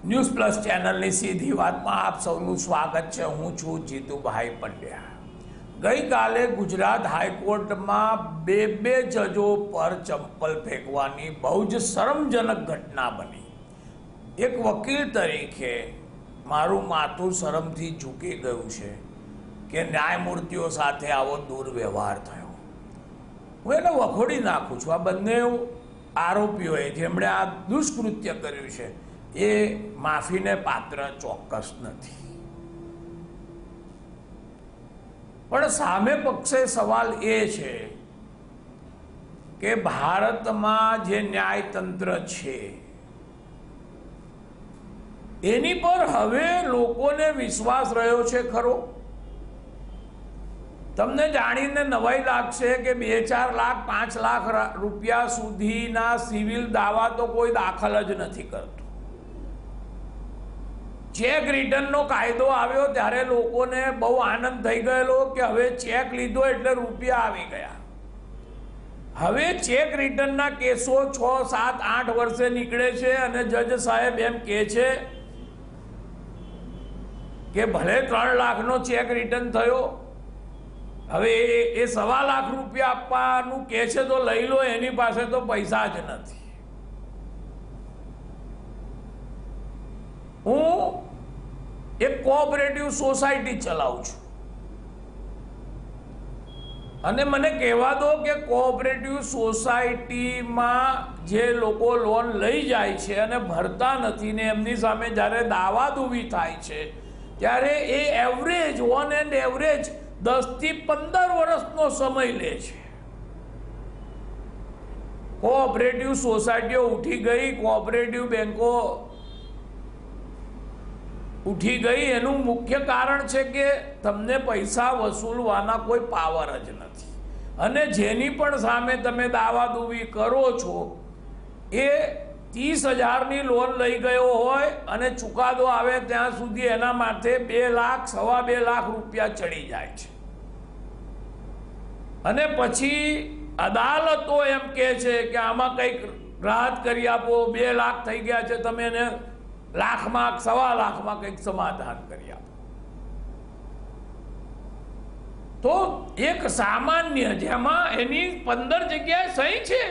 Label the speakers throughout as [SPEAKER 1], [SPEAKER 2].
[SPEAKER 1] News plus ચેનલની સીધી વાતમાં આપ સૌનું સ્વાગત છે। હું છું જીતુભાઈ પંડ્યા। ગઈકાલે ગુજરાત હાઈકોર્ટમાં બે જજો પર ચંપલ ફેંકવાની બહુ જ શરમજનક ઘટના બની। એક વકીલ તરીકે મારું માથું શરમથી ઝૂકી ગયું છે કે ન્યાયમૂર્તિઓ સાથે આવો દુર્વ્યવહાર થયો। હું એને વખોડી નાખું છું। આ બંને આરોપીઓએ જેમણે આ દુષ્કૃત્ય કર્યું છે એ માફીને પાત્ર ચોક્કસ નથી, પણ સામે પક્ષે સવાલ એ છે કે ભારતમાં જે ન્યાયતંત્ર છે એની પર હવે લોકોને વિશ્વાસ રહ્યો છે ખરો? તમને જાણીને નવાઈ લાગશે કે 2-4 લાખ 5 લાખ રૂપિયા સુધીના સિવિલ દાવા તો કોઈ દાખલ જ નથી કરતું। ચેક રિટર્નનો કાયદો આવ્યો ત્યારે લોકોને બહુ આનંદ થઈ ગયેલો કે હવે ચેક લીધો એટલે રૂપિયા આવી ગયા। હવે ચેક રિટર્નના કેસો 6, 7, 8 વર્ષે નીકળે છે અને જજ સાહેબ એમ કહે છે કે ભલે 3 લાખનો ચેક રિટર્ન થયો, હવે એ 1.25 લાખ રૂપિયા આપવાનું કહે છે તો લઈ લો, એની પાસે તો પૈસા જ નથી। હું એક કોઓપરેટિવ સોસાયટી ચલાવું છું અને મને કહેવા દો કે કોઓપરેટિવ સોસાયટીમાં જે લોકો લોન લઈ જાય છે અને ભરતા નથી ને એમની સામે જ્યારે દાવાદુવી થાય છે ત્યારે એ એવરેજ ઓન એન્ડ એવરેજ 10 થી 15 વર્ષનો સમય લે છે। કોઓપરેટિવ સોસાયટીઓ ઉઠી ગઈ, કોઓપરેટિવ બેંકો ઉઠી ગઈ, એનું મુખ્ય કારણ છે કે તમને પૈસા વસૂલવાના કોઈ પાવર જ નથી અને જેની પણ સામે તમે દાવાદુવી કરો છો એ 30,000ની લોન લઈ ગયો હોય અને ચુકાદો આવે ત્યાં સુધી એના માથે 2 લાખ, 2.25 લાખ રૂપિયા ચડી જાય છે અને પછી અદાલતો એમ કહે છે કે આમાં કંઈક રાહત કરી આપો, 2 લાખ થઈ ગયા છે, તમે એને લાખમાં, 1.25 લાખમાં કંઈક સમાધાન કરી આપો। તો એક સામાન્ય જેમાં એની 15 જગ્યાએ સહી છે,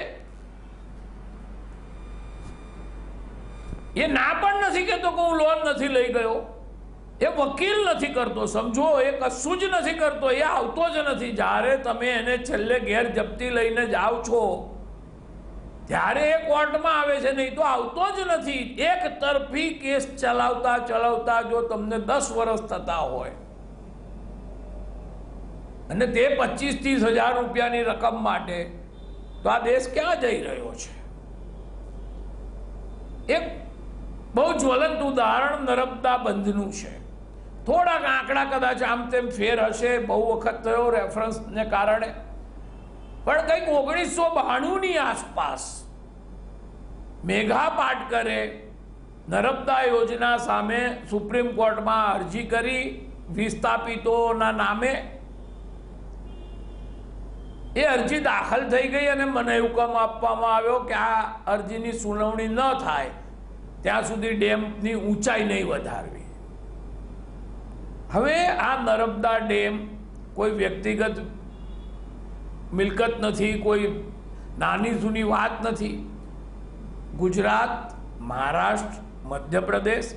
[SPEAKER 1] એ ના પણ નથી કહેતો કે હું લોન નથી લઈ ગયો, એ વકીલ નથી કરતો, સમજો, એ કશું જ નથી કરતો, એ આવતો જ નથી। જ્યારે તમે એને છેલ્લે ઘેર જપ્તી લઈને જાઓ છો ત્યારે એ કોર્ટમાં આવે છે, નહીં તો આવતો જ નથી। એક તરફી કેસ ચલાવતા ચલાવતા જો તમને 10 વર્ષ થતા હોય અને તે 25-30 હજાર રૂપિયાની રકમ માટે, તો આ દેશ ક્યાં જઈ રહ્યો છે? એક બહુ જ્વલંત ઉદાહરણ નર્મદા બંધનું છે। થોડાક આંકડા કદાચ આમ તેમ ફેર હશે, બહુ વખત થયો રેફરન્સને કારણે, પણ કંઈક 1992ની આસપાસ મેઘા પાટકરે નર્મદા યોજના સામે સુપ્રીમ કોર્ટમાં અરજી કરી વિસ્થાપિતોના નામે। એ અરજી દાખલ થઈ ગઈ અને મને હુકમ આપવામાં આવ્યો કે આ અરજીની સુનાવણી ન થાય ત્યાં સુધી ડેમની ઊંચાઈ નહીં વધારવી। હવે આ નર્મદા ડેમ કોઈ વ્યક્તિગત મિલકત નથી, કોઈ નાની જૂની વાત નથી। ગુજરાત, મહારાષ્ટ્ર, મધ્યપ્રદેશ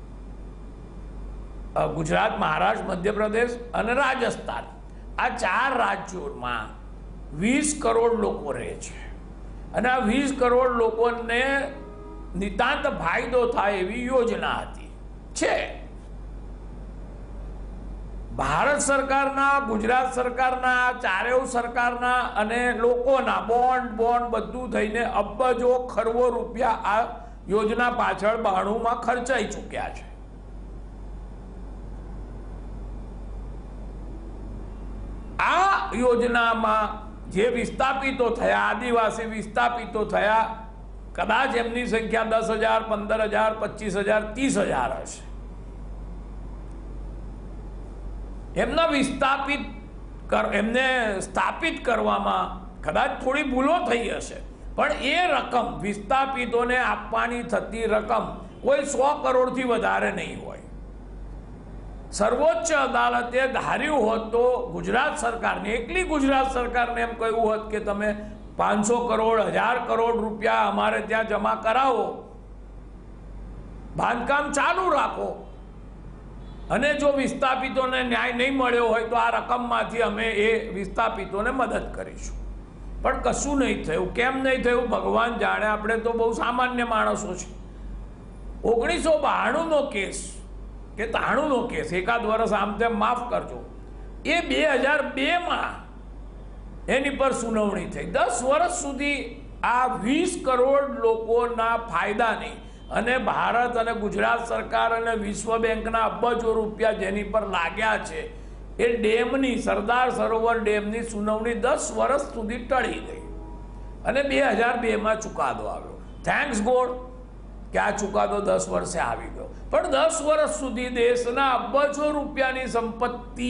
[SPEAKER 1] અને રાજસ્થાન, આ 4 રાજ્યોમાં 20 કરોડ લોકો રહે છે અને આ 20 કરોડ લોકોને નિતાંત ફાયદો થાય એવી યોજના હતી છે। ભારત સરકારના, ગુજરાત સરકારના, ચારેય સરકારના અને લોકોના બોન્ડ બધું થઈને અબજો ખરવો રૂપિયા આ યોજના પાછળ 92માં ખર્ચાઈ ચૂક્યા છે। આ યોજનામાં જે વિસ્થાપિતો થયા, આદિવાસી વિસ્થાપિતો થયા, કદાચ એમની સંખ્યા 10,000, 15,000, 25,000, 30,000 હશે। એમને સ્થાપિત કરવામાં કદાચ થોડી ભૂલો થઈ હશે, પણ એ રકમ વિસ્થાપિતોને આપવાની થતી રકમ કોઈ 100 કરોડથી વધારે નહીં હોય. સર્વોચ્ચ અદાલતે ધાર્યું હોત તો ગુજરાત સરકારને, એકલી ગુજરાત સરકારને એમ કહ્યું હોત કે તમે 500 કરોડ 1000 કરોડ રૂપિયા અમારે ત્યાં જમા કરાવો, બાંધકામ ચાલુ રાખો, અને જો વિસ્થાપિતોને ન્યાય નહીં મળ્યો હોય તો આ રકમમાંથી અમે એ વિસ્થાપિતોને મદદ કરીશું. પણ કશું નહીં થયું. કેમ નહીં થયું ભગવાન જાણે. આપણે તો બહુ સામાન્ય માણસો છે. 1992નો કેસ કે 93નો કેસ, એકાદ વર્ષ આમ તેમ માફ કરજો, એ 2002માં એની પર સુનાવણી થઈ. 10 વર્ષ સુધી આ 20 કરોડ લોકોના ફાયદાની અને ભારત અને ગુજરાત સરકાર અને વિશ્વ બેંકના અબજો રૂપિયા જેની પર લાગ્યા છે એ ડેમની, સરદાર સરોવર ડેમની સુનાવણી 10 વર્ષ સુધી ટળી ગઈ અને 2002માં ચુકાદો આવ્યો. થેન્ક્સ ગોડ કે આ ચુકાદો 10 વર્ષે આવી ગયો. પણ 10 વર્ષ સુધી દેશના અબજો રૂપિયાની સંપત્તિ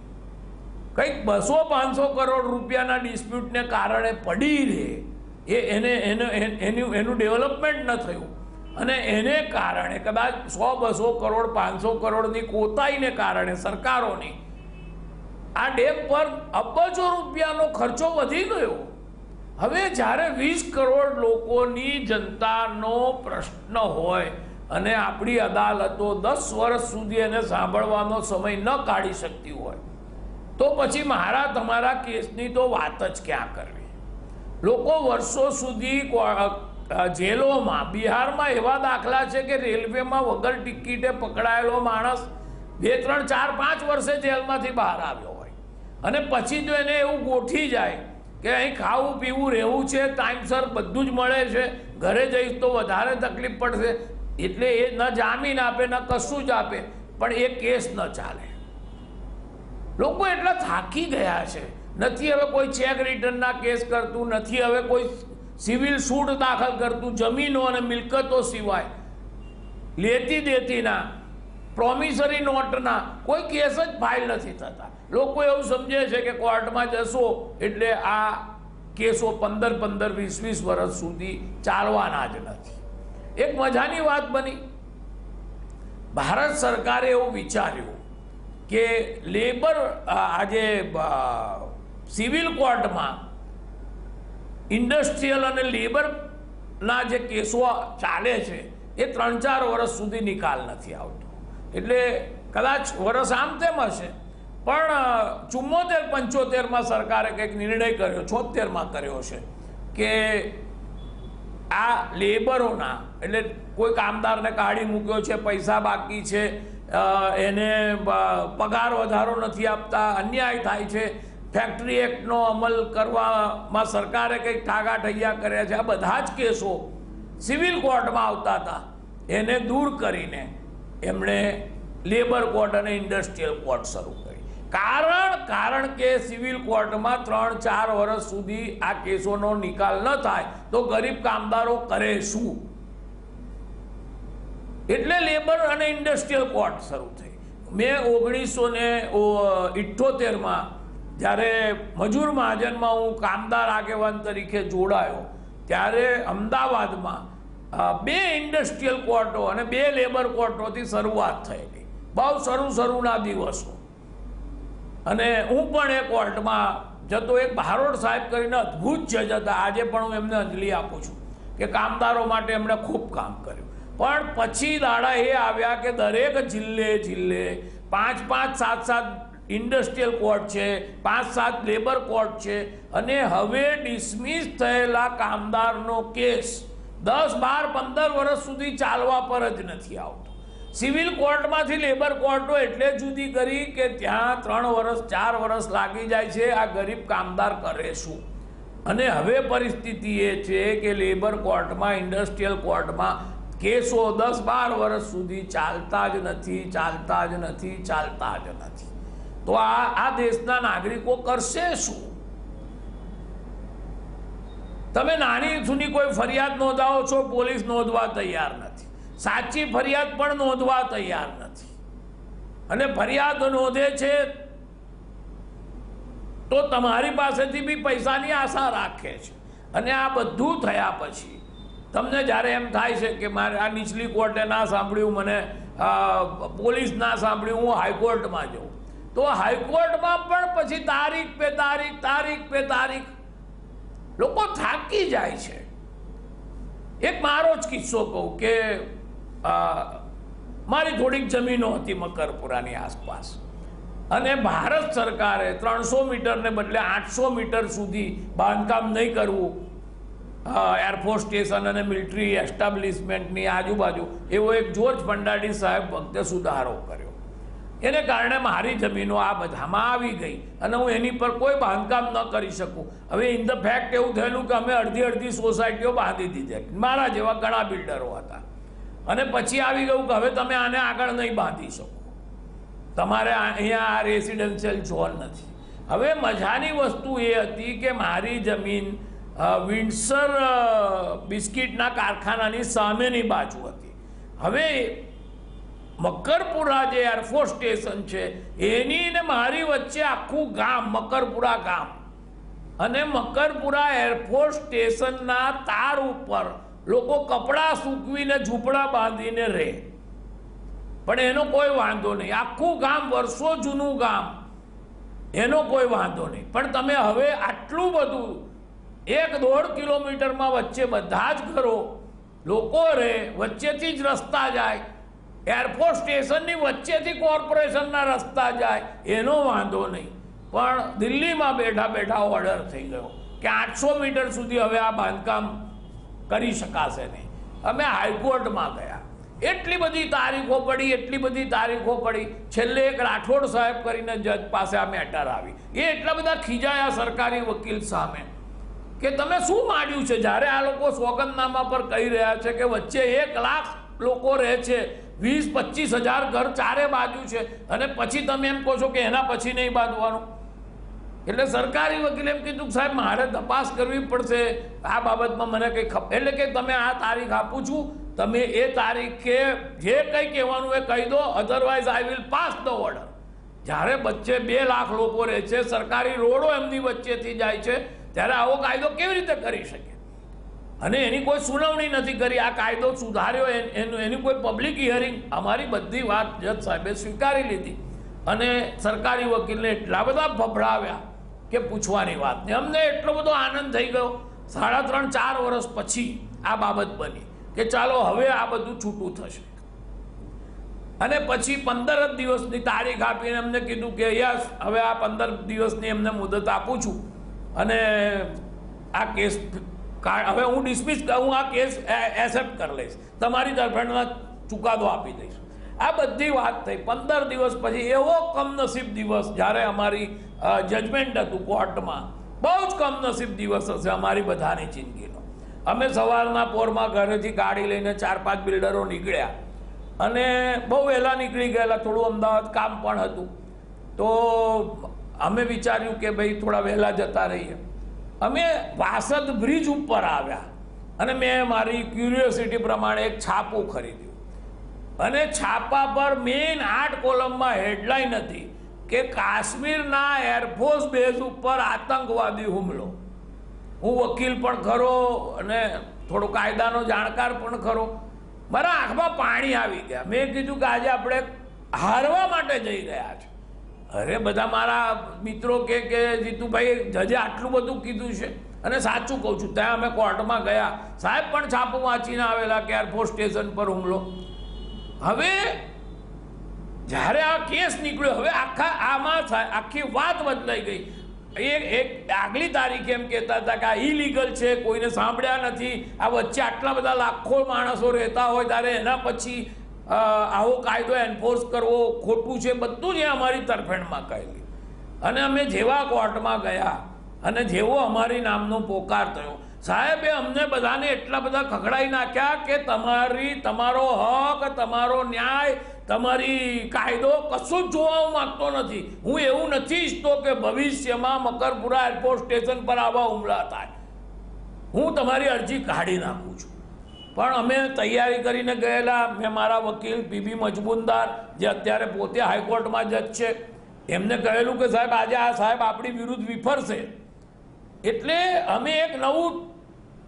[SPEAKER 1] કંઈક 200-500 કરોડ રૂપિયાના ડિસ્પ્યુટને કારણે પડી રહે, એનું ડેવલપમેન્ટ ન થયું, અને એને કારણે કદાચ 100-200 કરોડ 500 કરોડની કોતાઈને કારણે સરકારોની આ ડેમ પર અબજો રૂપિયાનો ખર્ચો વધી ગયો. હવે જ્યારે 20 કરોડ લોકોની જનતાનો પ્રશ્ન હોય અને આપણી અદાલતો 10 વર્ષ સુધી એને સાંભળવાનો સમય ન કાઢી શકતી હોય તો પછી મારા તમારા કેસની તો વાત જ ક્યાં કરવી. લોકો વર્ષો સુધી જેલોમાં, બિહારમાં એવા દાખલા છે કે રેલવેમાં વગર ટિકિટે પકડાયેલો માણસ 2, 3, 4, 5 વર્ષે જેલમાંથી બહાર આવ્યો હોય, અને પછી જો એને એવું ગોઠી જાય કે અહીં ખાવું પીવું રહેવું છે, ટાઈમસર બધું જ મળે છે, ઘરે જઈશ તો વધારે તકલીફ પડશે, એટલે એ ન જામીન આપે ન કશું જ આપે, પણ એ કેસ ન ચાલે. લોકો એટલા થાકી ગયા છે. નથી હવે કોઈ ચેક રિટર્નના કેસ કરતું, નથી હવે કોઈ સિવિલ સૂટ દાખલ કરતું, જમીનો અને મિલકતો સિવાય લેતી દેતીના, પ્રોમિસરી નોટના કોઈ કેસ જ ફાઇલ નથી થતા. લોકો એવું સમજે છે કે કોર્ટમાં જશો એટલે આ કેસો 15-15, 20-20 વર્ષ સુધી ચાલવાના જ નથી. એક મજાની વાત બની, ભારત સરકારે એવું વિચાર્યું કે લેબર, આજે સિવિલ કોર્ટમાં ઇન્ડસ્ટ્રીયલ અને લેબરના જે કેસો ચાલે છે એ 3-4 વર્ષ સુધી નિકાલ નથી આવતો. એટલે કદાચ વર્ષ આમ તેમ હશે, પણ 74-75માં સરકારે કંઈક નિર્ણય કર્યો, 76માં કર્યો છે કે આ લેબરોના, એટલે કોઈ કામદારને કાઢી મૂક્યો છે, પૈસા બાકી છે, એને પગાર વધારો નથી આપતા, અન્યાય થાય છે, ફેક્ટરી એક્ટનો અમલ કરવામાં સરકારે કંઈક ઠાગાઠૈયા કર્યા છે, આ બધા જ કેસો સિવિલ કોર્ટમાં આવતા હતા એને દૂર કરીને એમણે લેબર કોર્ટ અને ઇન્ડસ્ટ્રીયલ કોર્ટ શરૂ કરી. કારણ કે સિવિલ કોર્ટમાં 3-4 વર્ષ સુધી આ કેસોનો નિકાલ ન થાય તો ગરીબ કામદારો કરે શું? એટલે લેબર અને ઇન્ડસ્ટ્રીયલ કોર્ટ શરૂ થઈ. મેં 1978માં જ્યારે મજૂર મહાજનમાં હું કામદાર આગેવાન તરીકે જોડાયો ત્યારે અમદાવાદમાં 2 ઇન્ડસ્ટ્રીયલ કોર્ટો અને 2 લેબર કોર્ટોથી શરૂઆત થયેલી. બહુ શરૂના દિવસો. અને હું પણ એ કોર્ટમાં જતો. એક ભારોડ સાહેબ કરીને અદ્ભુત જજ હતા. આજે પણ હું એમને અંજલિ આપું છું કે કામદારો માટે એમણે ખૂબ કામ કર્યું. પણ પછી દાડા એ આવ્યા કે દરેક જિલ્લે 5-5, 7-7 ઇન્ડસ્ટ્રીયલ કોર્ટ છે, 5-7 લેબર કોર્ટ છે, અને હવે ડિસમિસ થયેલા કામદારનો કેસ 10, 12, 15 વર્ષ સુધી ચાલવા પર જ નથી આવતો. સિવિલ કોર્ટમાંથી લેબર કોર્ટો એટલે જુદી કરી કે ત્યાં 3 વર્ષ 4 વર્ષ લાગી જાય છે. આ ગરીબ કામદાર કરે શું? અને હવે પરિસ્થિતિ એ છે કે લેબર કોર્ટમાં, ઇન્ડસ્ટ્રીયલ કોર્ટમાં કેસો 10-12 વર્ષ સુધી ચાલતા જ નથી. તો આ દેશના નાગરિકો કરશે શું? તમે નાની સુધી કોઈ ફરિયાદ નોંધાવો છો, પોલીસ નોંધવા તૈયાર નથી. સાચી ફરિયાદ પણ નોંધવા તૈયાર નથી. અને ફરિયાદ નોંધે છે તો તમારી પાસેથી બી પૈસાની આશા રાખે છે. અને આ બધું થયા પછી તમને જ્યારે એમ થાય છે કે મારે આ નીચલી કોર્ટે ના સાંભળ્યું, મને પોલીસ ના સાંભળ્યું, હું હાઈકોર્ટમાં જાઉં, તો હાઈકોર્ટમાં પણ પછી તારીખ પે તારીખ લોકો થાકી જાય છે. એક મારો જ કિસ્સો કહું કે મારી થોડીક જમીનો હતી મકરપુરાની આસપાસ, અને ભારત સરકારે 300 મીટરને બદલે 800 મીટર સુધી બાંધકામ નહીં કરવું, એરફોર્સ સ્ટેશન અને મિલિટરી એસ્ટાબ્લિશમેન્ટની આજુબાજુ, એવો એક જોર્જ ફર્નાન્ડીસ સાહેબ વખતે સુધારો કર્યો. એને કારણે મારી જમીનો આ બધામાં આવી ગઈ અને હું એની પર કોઈ બાંધકામ ન કરી શકું. હવે ઇન ધ ફેક્ટ એવું થયેલું કે અમે અડધી સોસાયટીઓ બાંધી દીધી, મારા જેવા ઘણા બિલ્ડરો હતા, અને પછી આવી ગયું કે હવે તમે આને આગળ નહીં બાંધી શકો, તમારે અહીંયા આ રેસિડેન્શિયલ ઝોન નથી. હવે મજાની વસ્તુ એ હતી કે મારી જમીન વિન્ડસર બિસ્કિટના કારખાનાની સામેની બાજુ હતી. હવે મકરપુરા જે એરફોર્સ સ્ટેશન છે એની ને મારી વચ્ચે આખું ગામ મકરપુરા ગામ, અને મકરપુરા એરફોર્સ સ્ટેશનના તાર ઉપર લોકો કપડાં સૂકવીને ઝૂંપડા બાંધીને રહે, પણ એનો કોઈ વાંધો નહીં. આખું ગામ વર્ષો જૂનું ગામ, એનો કોઈ વાંધો નહીં. પણ તમે હવે આટલું બધું 1-1.5 કિલોમીટરમાં વચ્ચે બધા જ ઘરો, લોકો રહે, વચ્ચેથી જ રસ્તા જાય, એરફોર્સ સ્ટેશનની વચ્ચેથી કોર્પોરેશનના રસ્તા જાય, એનો વાંધો નહીં. પણ દિલ્હીમાં બેઠા ઓર્ડર થઈ ગયો કે 800 મીટર સુધી હવે આ બાંધકામ કરી શકાશે નહીં. અમે હાઈકોર્ટમાં ગયા, એટલી બધી તારીખો પડી, છેલ્લે એક રાઠોડ સાહેબ કરીને જજ પાસે આ મેટર આવી. એ એટલા બધા ખીજાયા સરકારી વકીલ સામે કે તમે શું માંડ્યું છે, જ્યારે આ લોકો સોગંદનામા પર કહી રહ્યા છે કે વચ્ચે 1 લાખ લોકો રહે છે, 20-25 હજાર ઘર ચારે બાજુ છે, અને પછી તમે એમ કહો છો કે એના પછી નહીં બાંધવાનું. એટલે સરકારી વકીલે એમ કીધું કે સાહેબ મારે તપાસ કરવી પડશે આ બાબતમાં, મને કંઈ એટલે કે તમે આ તારીખ આપું છું, તમે એ તારીખે જે કંઈ કહેવાનું એ કહી દો, otherwise I will pass the order. જ્યારે વચ્ચે 2 લાખ લોકો રહે છે, સરકારી રોડો એમની વચ્ચેથી જાય છે, ત્યારે આવો કાયદો કેવી રીતે કરી શકે? અને એની કોઈ સુનાવણી નથી કરી, આ કાયદો સુધાર્યો એની કોઈ પબ્લિક હિયરિંગ, અમારી બધી વાત જજ સાહેબે સ્વીકારી લીધી, અને સરકારી વકીલને એટલા બધા ભભડાવ્યા કે પૂછવાની વાત નહીં. અમને એટલો બધો આનંદ થઈ ગયો 3.5-4 વર્ષ પછી આ બાબત બની કે ચાલો હવે આ બધું છૂટું થશે. અને પછી 15 દિવસની તારીખ આપીને એમને કીધું કે યસ, હવે આ 15 દિવસની એમને મુદત આપું છું, અને આ કેસ હવે હું ડિસમિસ, હું આ કેસ એક્સેપ્ટ કરી લઈશ, તમારી તરફેણના ચુકાદો આપી દઈશ. આ બધી વાત થઈ. 15 દિવસ પછી એવો કમનસીબ દિવસ, જ્યારે અમારી જજમેન્ટ હતું કોર્ટમાં, બહુ જ કમનસીબ દિવસ હશે અમારી બધાની જિંદગીનો. અમે સવારના પોરમાં ઘરેથી ગાડી લઈને 4-5 બિલ્ડરો નીકળ્યા, અને બહુ વહેલા નીકળી ગયેલા, થોડું અમદાવાદ કામ પણ હતું, તો અમે વિચાર્યું કે ભાઈ થોડા વહેલા જતા રહીએ. અમે વાસદ બ્રિજ ઉપર આવ્યા, અને મેં મારી ક્યુરિયોસિટી પ્રમાણે એક છાપું ખરીદ્યું, અને છાપા પર મેઇન 8 કોલમમાં હેડલાઇન હતી કે કાશ્મીરના એરફોર્સ બેઝ ઉપર આતંકવાદી હુમલો. હું વકીલ પણ ખરો અને થોડો કાયદાનો જાણકાર પણ ખરો, મારા આંખમાં પાણી આવી ગયા. મેં કીધું કે આજે આપણે હારવા માટે જઈ રહ્યા છે. અરે બધા મારા મિત્રો કે જીતુભાઈ જજે આટલું બધું કીધું છે, અને સાચું કહું છું. ત્યાં અમે કોર્ટમાં ગયા, સાહેબ પણ છાપું વાંચીને આવેલા કે એરફોર્સ સ્ટેશન પર હુમલો. હવે જ્યારે આ કેસ નીકળ્યો, હવે આખી વાત બદલાઈ ગઈ. એક આગલી તારીખે એમ કહેતા હતા કે આ ઇલીગલ છે, કોઈને સાંભળ્યા નથી, આ વચ્ચે આટલા બધા લાખો માણસો રહેતા હોય, ત્યારે એના પછી આવો કાયદો એન્ફોર્સ કરવો ખોટું છે, બધું જ અમારી તરફેણમાં કહેલી. અને અમે જેવા કોર્ટમાં ગયા અને જેવો અમારી નામનો પોકાર થયો, સાહેબે અમને બધાને એટલા બધા ખખડાઈ નાખ્યા કે તમારો હક, તમારો ન્યાય, તમારી કાયદો કશું જ જોવા હું માગતો નથી. હું એવું નથી ઈચ્છતો કે ભવિષ્યમાં મકરપુરા એરફોર્સ સ્ટેશન પર આવા હુમલા થાય. હું તમારી અરજી કાઢી નાખું છું. પણ અમે તૈયારી કરીને ગયેલા. મેં મારા વકીલ પીબી મજમુનદાર, જે અત્યારે પોતે હાઈકોર્ટમાં જજ છે, એમને કહેલું કે સાહેબ આજે આ સાહેબ આપણી વિરુદ્ધ વિફરશે, એટલે અમે એક નવું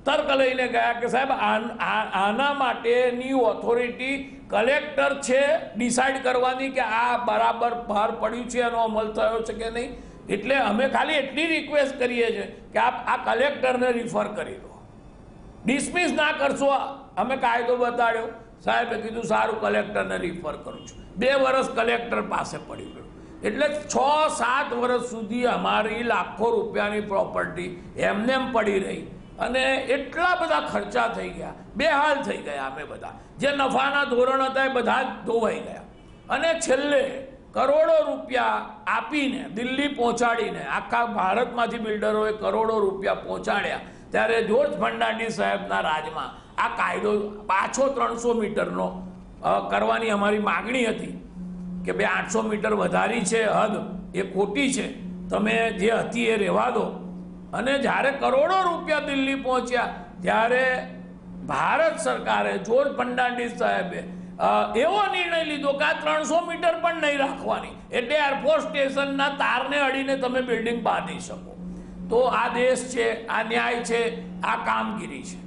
[SPEAKER 1] તર્ક લઈને ગયા કે સાહેબ આના માટેની ઓથોરિટી કલેક્ટર છે ડિસાઇડ કરવાની કે આ બરાબર બહાર પડ્યું છે, એનો અમલ થયો છે કે નહીં. એટલે અમે ખાલી એટલી રિક્વેસ્ટ કરીએ છીએ કે આપ આ કલેક્ટરને રિફર કરી દો, ડિસમિસ ના કરશો. અમે કાયદો બતાડ્યો, સાહેબે કીધું સારું કલેક્ટરને રિફર કરું છું. 2 વર્ષ કલેક્ટર પાસે પડી ગયું. એટલે 6-7 વર્ષ સુધી અમારી લાખો રૂપિયાની પ્રોપર્ટી એમને એમ પડી રહી અને એટલા બધા ખર્ચા થઈ ગયા, બેહાલ થઈ ગયા. અમે બધા જે નફાના ધોરણ હતા એ બધા જ ધોવાઈ ગયા અને છેલ્લે કરોડો રૂપિયા આપીને દિલ્હી પહોંચાડીને આખા ભારતમાંથી બિલ્ડરોએ કરોડો રૂપિયા પહોંચાડ્યા. ત્યારે જ્યોર્જ ફર્નાન્ડીસ સાહેબના રાજમાં આ કાયદો પાછો 300 મીટરનો કરવાની અમારી માગણી હતી કે ભાઈ 800 મીટર વધારી છે હદ, એ ખોટી છે, તમે જે હતી એ રહેવા દો. અને જ્યારે કરોડો રૂપિયા દિલ્હી પહોંચ્યા ત્યારે ભારત સરકારે જ્યોર્જ ફર્નાન્ડીસ સાહેબે એવો નિર્ણય લીધો કે આ 300 મીટર પણ નહીં રાખવાની, એટલે એરફોર્સ સ્ટેશનના તારને અડીને તમે બિલ્ડિંગ બાંધી શકો. તો આ દેશ છે, આ ન્યાય છે, આ કામગીરી છે.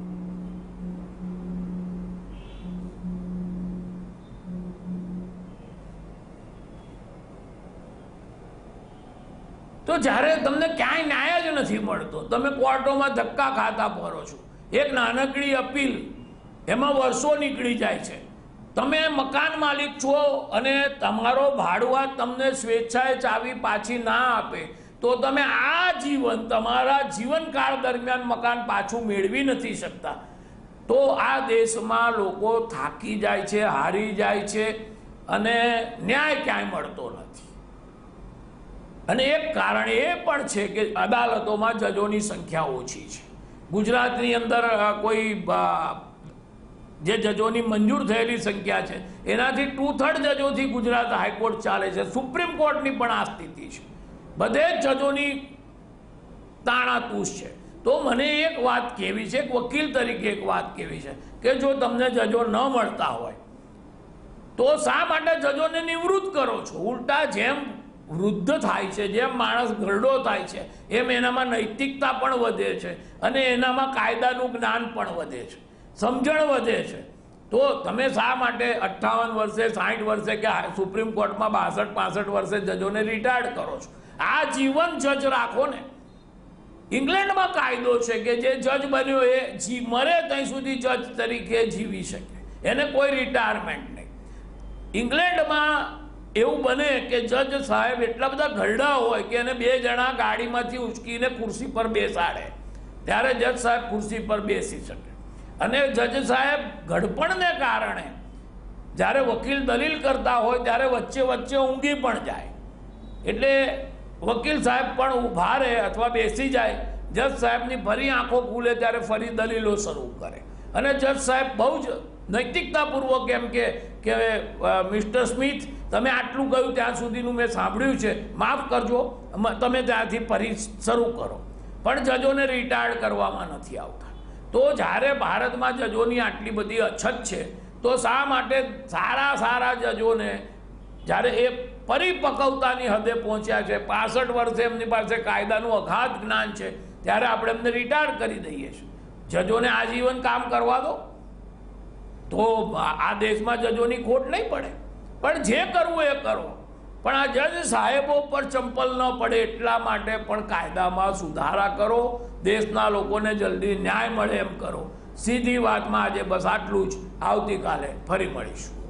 [SPEAKER 1] તો જ્યારે તમને ક્યાંય ન્યાય જ નથી મળતો, તમે કોર્ટોમાં ધક્કા ખાતા ફરો છો. એક નાનકડી અપીલ એમાં વર્ષો નીકળી જાય છે. તમે મકાન માલિક છો અને તમારો ભાડુઆત તમને સ્વેચ્છાએ ચાવી પાછી ના આપે તો તમે આ જીવન તમારા જીવનકાળ દરમિયાન મકાન પાછું મેળવી નથી શકતા. તો આ દેશમાં લોકો થાકી જાય છે, હારી જાય છે અને ન્યાય ક્યાંય મળતો નથી. અને એક કારણ એ પણ છે કે અદાલતોમાં જજોની સંખ્યા ઓછી છે. ગુજરાતની અંદર કોઈ જે જજોની મંજૂર થયેલી સંખ્યા છે એનાથી 2/3 જજોથી ગુજરાત હાઈકોર્ટ ચાલે છે. સુપ્રીમ કોર્ટની પણ આ સ્થિતિ છે, બધે જ જજોની તાણાતૂસ છે. તો મને એક વાત કહેવી છે, એક વકીલ તરીકે એક વાત કહેવી છે કે જો તમને જજો ન મળતા હોય તો શા માટે જજોને નિવૃત્ત કરો છો? ઉલટા જેમ વૃદ્ધ થાય છે, જેમ માણસ ઘરડો થાય છે, એમ એનામાં નૈતિકતા પણ વધે છે અને એનામાં કાયદાનું જ્ઞાન પણ વધે છે, સમજણ વધે છે. તો તમે શા માટે 58 વર્ષે 60 વર્ષે કે સુપ્રીમ કોર્ટમાં 62-65 વર્ષે જજોને રિટાયર્ડ કરો છો? આ જીવન જજ રાખો ને. ઇંગ્લેન્ડમાં કાયદો છે કે જે જજ બન્યો એ મરે ત્યાં સુધી જજ તરીકે જીવી શકે, એને કોઈ રિટાયરમેન્ટ નહીં. ઇંગ્લેન્ડમાં એવું બને કે જજ સાહેબ એટલા બધા ઘરડા હોય કે એને 2 જણા ગાડીમાંથી ઉચકીને ખુરશી પર બેસાડે ત્યારે જજ સાહેબ ખુરશી પર બેસી શકે. અને જજ સાહેબ ઘડપણને કારણે જ્યારે વકીલ દલીલ કરતા હોય ત્યારે વચ્ચે વચ્ચે ઊંઘી પણ જાય. એટલે વકીલ સાહેબ પણ ઊભા રહે અથવા બેસી જાય, જજ સાહેબની ફરી આંખો ખુલે ત્યારે ફરી દલીલો શરૂ કરે. અને જજ સાહેબ બહુ જ નૈતિકતાપૂર્વક એમ કે મિસ્ટર સ્મિથ, તમે આટલું કહ્યું ત્યાં સુધીનું મેં સાંભળ્યું છે, માફ કરજો, તમે ત્યાંથી ફરી શરૂ કરો. પણ જજોને રિટાયર્ડ કરવામાં નથી આવતા. તો જ્યારે ભારતમાં જજોની આટલી બધી અછત છે તો શા માટે સારા જજોને જ્યારે એ પરિપક્વતાની હદે પહોંચ્યા છે, 65 વર્ષે એમની પાસે કાયદાનું અગાધ જ્ઞાન છે, ત્યારે આપણે એમને રિટાયર કરી દઈએ છીએ. જજોને આજીવન કામ કરવા દો તો આ દેશમાં જજોની ખોટ નહીં પડે. પણ જે કરવું એ કરો, પણ આ જજ સાહેબો પર ચંપલ ન પડે એટલા માટે પણ કાયદામાં સુધારા કરો, દેશના લોકોને જલ્દી ન્યાય મળે એમ કરો. સીધી વાતમાં આજે બસ આટલું જ. આવતીકાલે ફરી મળીશું.